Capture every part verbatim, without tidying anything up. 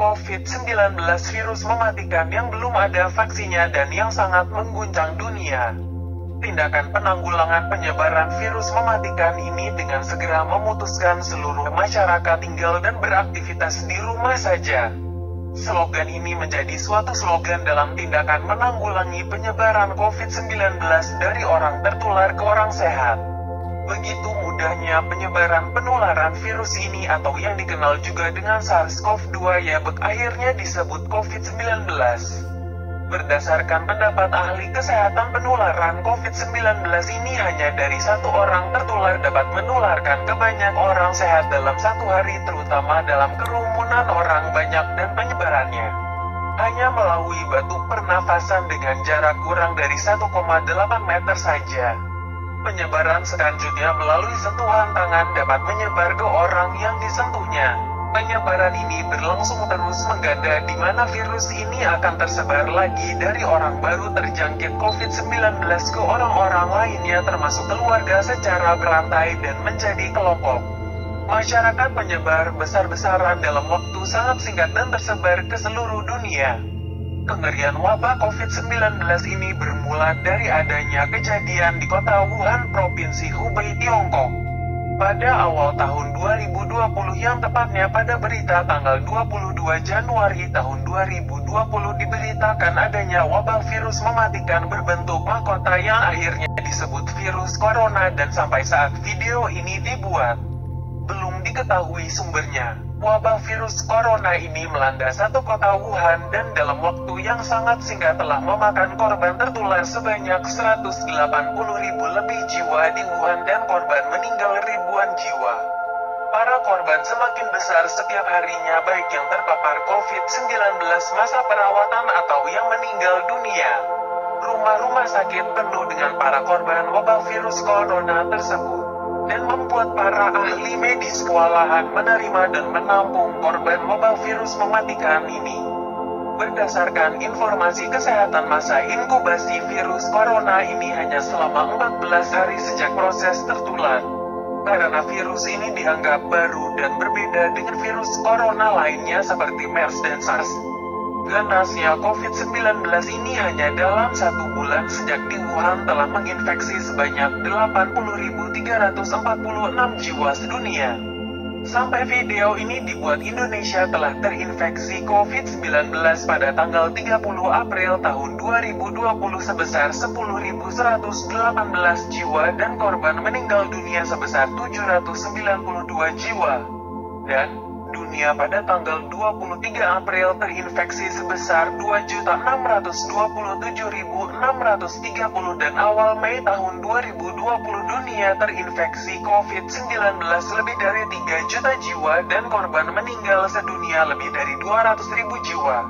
covid sembilan belas virus mematikan yang belum ada vaksinnya dan yang sangat mengguncang dunia. Tindakan penanggulangan penyebaran virus mematikan ini dengan segera memutuskan seluruh masyarakat tinggal dan beraktivitas di rumah saja. Slogan ini menjadi suatu slogan dalam tindakan menanggulangi penyebaran covid sembilan belas dari orang tertular ke orang sehat. Begitu mudahnya penyebaran penularan virus ini atau yang dikenal juga dengan SARS-CoV dua ya akhirnya disebut covid sembilan belas. Berdasarkan pendapat ahli kesehatan, penularan covid sembilan belas ini hanya dari satu orang tertular dapat menularkan ke banyak orang sehat dalam satu hari, terutama dalam kerumunan orang banyak, dan penyebarannya hanya melalui batuk pernafasan dengan jarak kurang dari satu koma delapan meter saja. Penyebaran selanjutnya melalui sentuhan tangan dapat menyebar ke orang yang disentuhnya. Penyebaran ini berlangsung terus mengganda di mana virus ini akan tersebar lagi dari orang baru terjangkit covid sembilan belas ke orang-orang lainnya termasuk keluarga secara berantai dan menjadi kelompok masyarakat penyebar besar-besaran dalam waktu sangat singkat dan tersebar ke seluruh dunia. Kengerian wabah covid sembilan belas ini bermula dari adanya kejadian di kota Wuhan, Provinsi Hubei, Tiongkok. Pada awal tahun dua ribu dua puluh, yang tepatnya pada berita tanggal dua puluh dua Januari tahun dua ribu dua puluh, diberitakan adanya wabah virus mematikan berbentuk mahkota yang akhirnya disebut virus corona, dan sampai saat video ini dibuat belum diketahui sumbernya. Wabah virus corona ini melanda satu kota Wuhan dan dalam waktu yang sangat singkat telah memakan korban tertular sebanyak seratus delapan puluh ribu lebih jiwa di Wuhan dan korban meninggal ribuan jiwa. Para korban semakin besar setiap harinya, baik yang terpapar covid sembilan belas masa perawatan atau yang meninggal dunia. Rumah-rumah sakit penuh dengan para korban wabah virus corona tersebut, dan membuat para ahli medis kewalahan menerima dan menampung korban wabah virus mematikan ini. Berdasarkan informasi kesehatan, masa inkubasi virus corona ini hanya selama empat belas hari sejak proses tertular. Karena virus ini dianggap baru dan berbeda dengan virus corona lainnya seperti MERS dan SARS. Ganasnya covid sembilan belas ini hanya dalam satu bulan sejak di Wuhan telah menginfeksi sebanyak delapan puluh ribu tiga ratus empat puluh enam jiwa sedunia. Sampai video ini dibuat, Indonesia telah terinfeksi covid sembilan belas pada tanggal tiga puluh April tahun dua ribu dua puluh sebesar sepuluh ribu seratus delapan belas jiwa dan korban meninggal dunia sebesar tujuh ratus sembilan puluh dua jiwa. Dan dunia pada tanggal dua puluh tiga April terinfeksi sebesar dua juta enam ratus dua puluh tujuh ribu enam ratus tiga puluh, dan awal Mei tahun dua ribu dua puluh dunia terinfeksi covid sembilan belas lebih dari tiga juta jiwa dan korban meninggal sedunia lebih dari dua ratus ribu jiwa.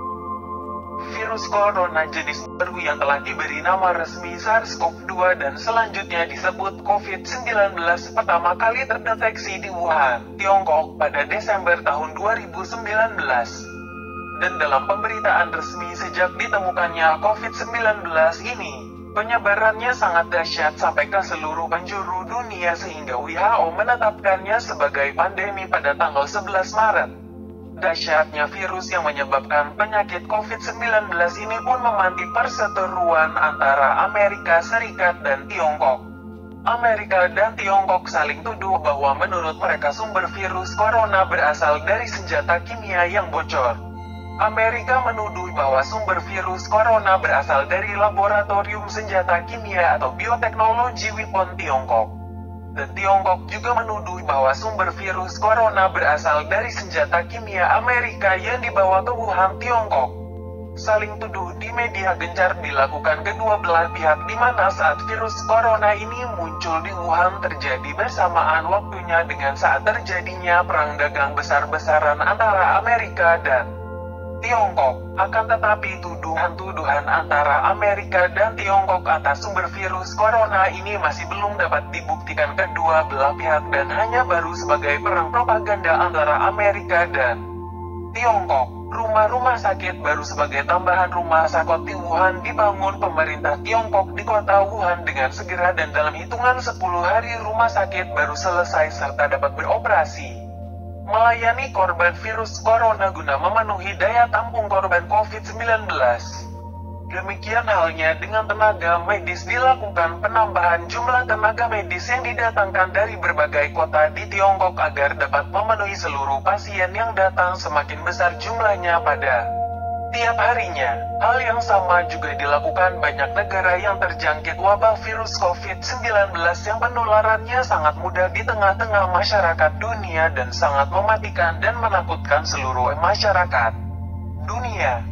Virus corona jenis baru yang telah diberi nama resmi SARS-CoV dua dan selanjutnya disebut covid sembilan belas pertama kali terdeteksi di Wuhan, Tiongkok pada Desember tahun dua ribu sembilan belas. Dan dalam pemberitaan resmi sejak ditemukannya covid sembilan belas ini, penyebarannya sangat dahsyat sampai ke seluruh penjuru dunia sehingga W H O menetapkannya sebagai pandemi pada tanggal sebelas Maret. Dahsyatnya virus yang menyebabkan penyakit covid sembilan belas ini pun memantik perseteruan antara Amerika Serikat dan Tiongkok. Amerika dan Tiongkok saling tuduh bahwa menurut mereka sumber virus corona berasal dari senjata kimia yang bocor. Amerika menuduh bahwa sumber virus corona berasal dari laboratorium senjata kimia atau bioteknologi weapon Tiongkok. Dan Tiongkok juga menuduh bahwa sumber virus corona berasal dari senjata kimia Amerika yang dibawa ke Wuhan, Tiongkok. Saling tuduh di media gencar dilakukan kedua belah pihak, di mana saat virus corona ini muncul di Wuhan terjadi bersamaan waktunya dengan saat terjadinya perang dagang besar-besaran antara Amerika dan Tiongkok. Akan tetapi tuduhan-tuduhan antara Amerika dan Tiongkok atas sumber virus corona ini masih belum dapat dibuktikan kedua belah pihak dan hanya baru sebagai perang propaganda antara Amerika dan Tiongkok. Rumah-rumah sakit baru sebagai tambahan rumah sakit di Wuhan dibangun pemerintah Tiongkok di kota Wuhan dengan segera, dan dalam hitungan sepuluh hari rumah sakit baru selesai serta dapat beroperasi. melayani korban virus corona guna memenuhi daya tampung korban covid sembilan belas. Demikian halnya dengan tenaga medis, dilakukan penambahan jumlah tenaga medis yang didatangkan dari berbagai kota di Tiongkok agar dapat memenuhi seluruh pasien yang datang semakin besar jumlahnya pada tiap harinya. Hal yang sama juga dilakukan banyak negara yang terjangkit wabah virus covid sembilan belas yang penularannya sangat mudah di tengah-tengah masyarakat dunia dan sangat mematikan dan menakutkan seluruh masyarakat dunia.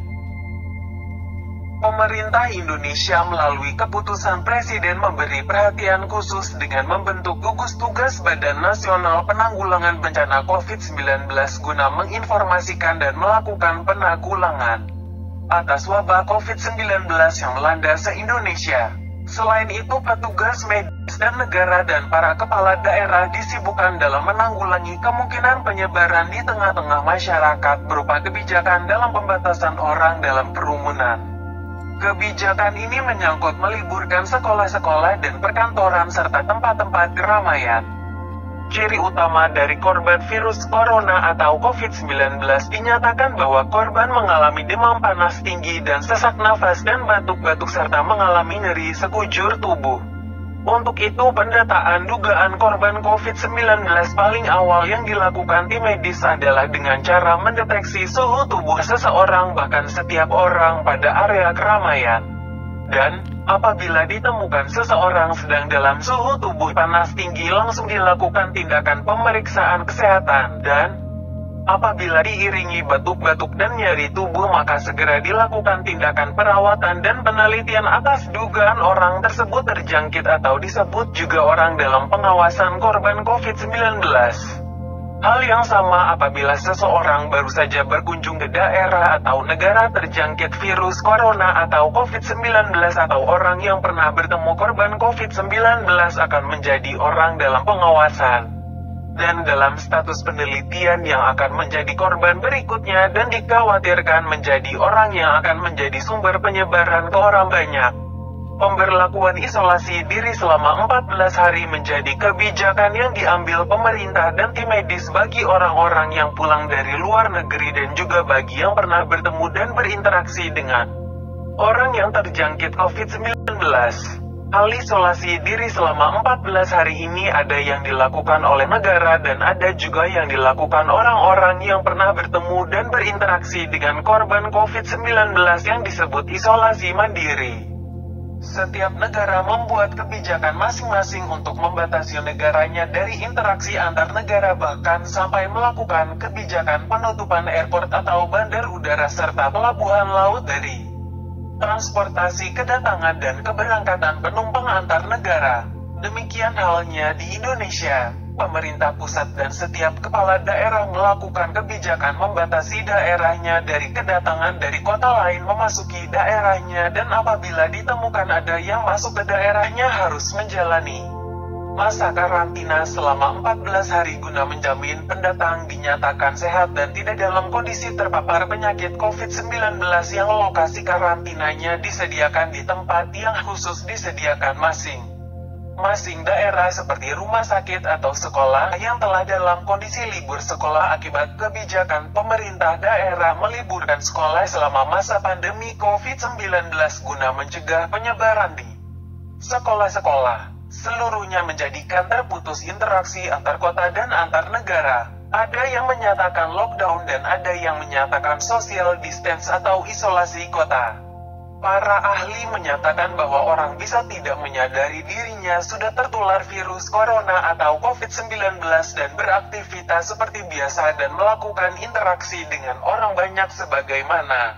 Pemerintah Indonesia melalui keputusan Presiden memberi perhatian khusus dengan membentuk gugus tugas Badan Nasional Penanggulangan Bencana covid sembilan belas guna menginformasikan dan melakukan penanggulangan atas wabah covid sembilan belas yang melanda se-Indonesia. Selain itu, petugas medis dan negara dan para kepala daerah disibukkan dalam menanggulangi kemungkinan penyebaran di tengah-tengah masyarakat berupa kebijakan dalam pembatasan orang dalam kerumunan. Kebijakan ini menyangkut meliburkan sekolah-sekolah dan perkantoran serta tempat-tempat keramaian. Ciri utama dari korban virus corona atau covid sembilan belas dinyatakan bahwa korban mengalami demam panas tinggi dan sesak nafas dan batuk-batuk serta mengalami nyeri sekujur tubuh. Untuk itu, pendataan dugaan korban covid sembilan belas paling awal yang dilakukan tim medis adalah dengan cara mendeteksi suhu tubuh seseorang bahkan setiap orang pada area keramaian. Dan, apabila ditemukan seseorang sedang dalam suhu tubuh panas tinggi, langsung dilakukan tindakan pemeriksaan kesehatan. Dan, apabila diiringi batuk-batuk dan nyeri tubuh, maka segera dilakukan tindakan perawatan dan penelitian atas dugaan orang tersebut terjangkit atau disebut juga orang dalam pengawasan korban covid sembilan belas. Hal yang sama apabila seseorang baru saja berkunjung ke daerah atau negara terjangkit virus corona atau covid sembilan belas atau orang yang pernah bertemu korban covid sembilan belas akan menjadi orang dalam pengawasan dan dalam status penelitian yang akan menjadi korban berikutnya dan dikhawatirkan menjadi orang yang akan menjadi sumber penyebaran ke orang banyak. Pemberlakuan isolasi diri selama empat belas hari menjadi kebijakan yang diambil pemerintah dan tim medis bagi orang-orang yang pulang dari luar negeri dan juga bagi yang pernah bertemu dan berinteraksi dengan orang yang terjangkit covid sembilan belas. Hal isolasi diri selama empat belas hari ini ada yang dilakukan oleh negara dan ada juga yang dilakukan orang-orang yang pernah bertemu dan berinteraksi dengan korban covid sembilan belas yang disebut isolasi mandiri. Setiap negara membuat kebijakan masing-masing untuk membatasi negaranya dari interaksi antar negara, bahkan sampai melakukan kebijakan penutupan airport atau bandar udara serta pelabuhan laut dari transportasi kedatangan dan keberangkatan penumpang antar negara. Demikian halnya di Indonesia. Pemerintah pusat dan setiap kepala daerah melakukan kebijakan membatasi daerahnya dari kedatangan dari kota lain memasuki daerahnya, dan apabila ditemukan ada yang masuk ke daerahnya harus menjalani masa karantina selama empat belas hari guna menjamin pendatang dinyatakan sehat dan tidak dalam kondisi terpapar penyakit covid sembilan belas yang lokasi karantinanya disediakan di tempat yang khusus disediakan masing masing daerah seperti rumah sakit atau sekolah yang telah dalam kondisi libur sekolah akibat kebijakan pemerintah daerah meliburkan sekolah selama masa pandemi covid sembilan belas guna mencegah penyebaran di sekolah-sekolah. Seluruhnya menjadikan terputus interaksi antar kota dan antar negara. Ada yang menyatakan lockdown dan ada yang menyatakan social distance atau isolasi kota. Para ahli menyatakan bahwa orang bisa tidak menyadari dirinya sudah tertular virus corona atau covid sembilan belas dan beraktivitas seperti biasa dan melakukan interaksi dengan orang banyak sebagaimana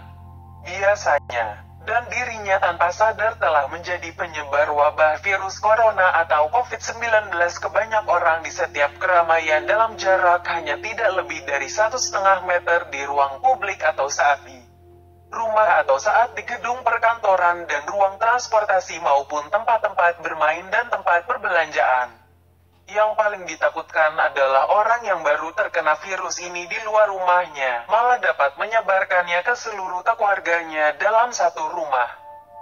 biasanya. Dan dirinya tanpa sadar telah menjadi penyebar wabah virus corona atau covid sembilan belas ke banyak orang di setiap keramaian dalam jarak hanya tidak lebih dari satu setengah meter di ruang publik atau saat di rumah atau saat di gedung perkantoran dan ruang transportasi maupun tempat-tempat bermain dan tempat perbelanjaan. Yang paling ditakutkan adalah orang yang baru terkena virus ini di luar rumahnya, malah dapat menyebarkannya ke seluruh keluarganya dalam satu rumah.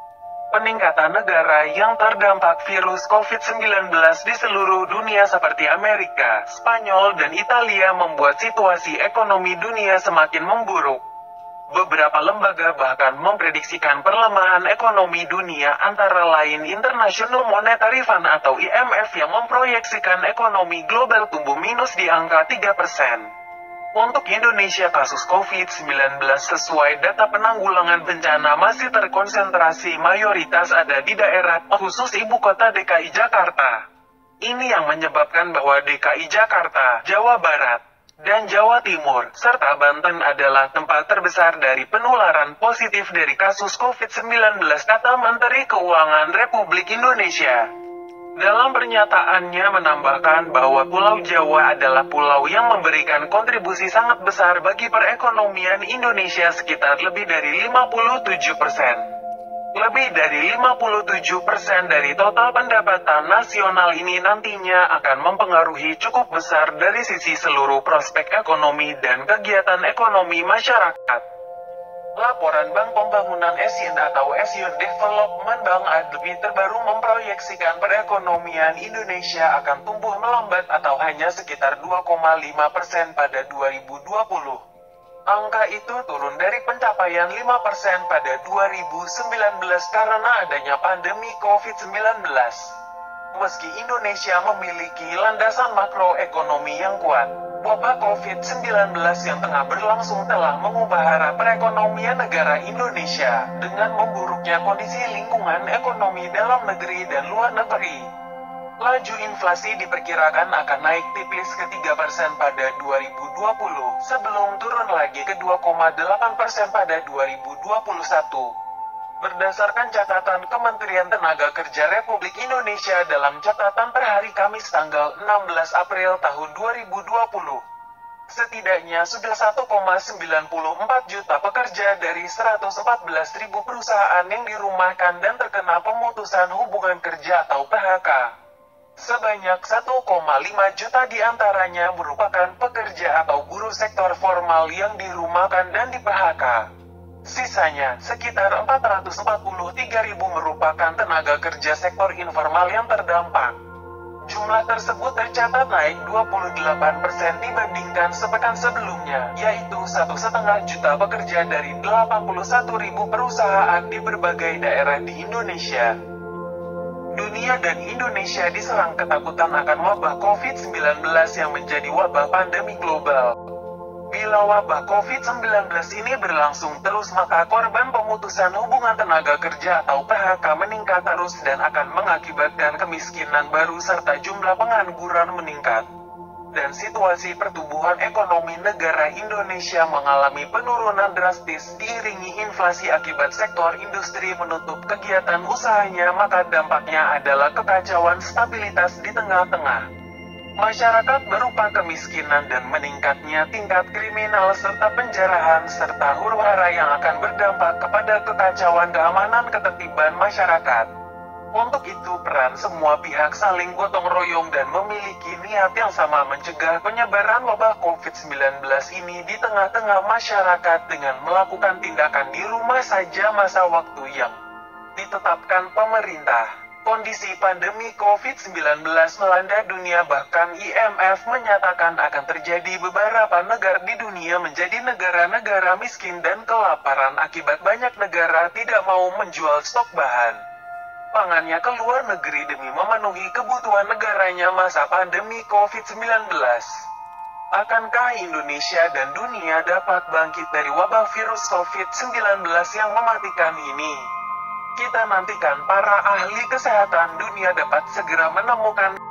Peningkatan negara yang terdampak virus covid sembilan belas di seluruh dunia seperti Amerika, Spanyol dan Italia membuat situasi ekonomi dunia semakin memburuk. Beberapa lembaga bahkan memprediksikan perlemahan ekonomi dunia, antara lain International Monetary Fund atau I M F yang memproyeksikan ekonomi global tumbuh minus di angka tiga persen. Untuk Indonesia, kasus covid sembilan belas sesuai data penanggulangan bencana masih terkonsentrasi mayoritas ada di daerah, khusus ibu kota D K I Jakarta. Ini yang menyebabkan bahwa D K I Jakarta, Jawa Barat, dan Jawa Timur, serta Banten adalah tempat terbesar dari penularan positif dari kasus covid sembilan belas, kata Menteri Keuangan Republik Indonesia. Dalam pernyataannya menambahkan bahwa Pulau Jawa adalah pulau yang memberikan kontribusi sangat besar bagi perekonomian Indonesia, sekitar lebih dari lima puluh tujuh persen. Lebih dari lima puluh tujuh persen dari total pendapatan nasional ini nantinya akan mempengaruhi cukup besar dari sisi seluruh prospek ekonomi dan kegiatan ekonomi masyarakat. Laporan Bank Pembangunan ASEAN atau Asian Development Bank A D B terbaru memproyeksikan perekonomian Indonesia akan tumbuh melambat atau hanya sekitar dua koma lima persen pada dua ribu dua puluh. Angka itu turun dari pencapaian lima persen pada dua ribu sembilan belas karena adanya pandemi covid sembilan belas. Meski Indonesia memiliki landasan makroekonomi yang kuat, wabah covid sembilan belas yang tengah berlangsung telah mengubah arah perekonomian negara Indonesia, dengan memburuknya kondisi lingkungan ekonomi dalam negeri dan luar negeri. Laju inflasi diperkirakan akan naik tipis ke tiga persen pada dua ribu dua puluh, sebelum turun lagi ke dua koma delapan persen pada dua ribu dua puluh satu. Berdasarkan catatan Kementerian Tenaga Kerja Republik Indonesia dalam catatan per hari Kamis tanggal enam belas April tahun dua ribu dua puluh, setidaknya sudah satu koma sembilan empat juta pekerja dari seratus empat belas ribu perusahaan yang dirumahkan dan terkena pemutusan hubungan kerja atau P H K. Sebanyak satu koma lima juta diantaranya merupakan pekerja atau buruh sektor formal yang dirumahkan dan di P H K. Sisanya, sekitar empat ratus empat puluh tiga ribu merupakan tenaga kerja sektor informal yang terdampak. Jumlah tersebut tercatat naik dua puluh delapan persen dibandingkan sepekan sebelumnya, yaitu satu koma lima juta pekerja dari delapan puluh satu ribu perusahaan di berbagai daerah di Indonesia. Dunia dan Indonesia diserang ketakutan akan wabah covid sembilan belas yang menjadi wabah pandemi global. Bila wabah covid sembilan belas ini berlangsung terus, maka korban pemutusan hubungan tenaga kerja atau P H K meningkat terus dan akan mengakibatkan kemiskinan baru serta jumlah pengangguran meningkat. Dan situasi pertumbuhan ekonomi negara Indonesia mengalami penurunan drastis diiringi inflasi akibat sektor industri menutup kegiatan usahanya, maka dampaknya adalah kekacauan stabilitas di tengah-tengah masyarakat berupa kemiskinan dan meningkatnya tingkat kriminal serta penjarahan serta huru-hara yang akan berdampak kepada kekacauan keamanan ketertiban masyarakat. Untuk itu peran semua pihak saling gotong royong dan memiliki niat yang sama mencegah penyebaran wabah covid sembilan belas ini di tengah-tengah masyarakat dengan melakukan tindakan di rumah saja masa waktu yang ditetapkan pemerintah. Kondisi pandemi covid sembilan belas melanda dunia, bahkan I M F menyatakan akan terjadi beberapa negara di dunia menjadi negara-negara miskin dan kelaparan akibat banyak negara tidak mau menjual stok bahan pangannya ke luar negeri demi memenuhi kebutuhan negaranya masa pandemi covid sembilan belas. Akankah Indonesia dan dunia dapat bangkit dari wabah virus covid sembilan belas yang mematikan ini? Kita nantikan para ahli kesehatan dunia dapat segera menemukan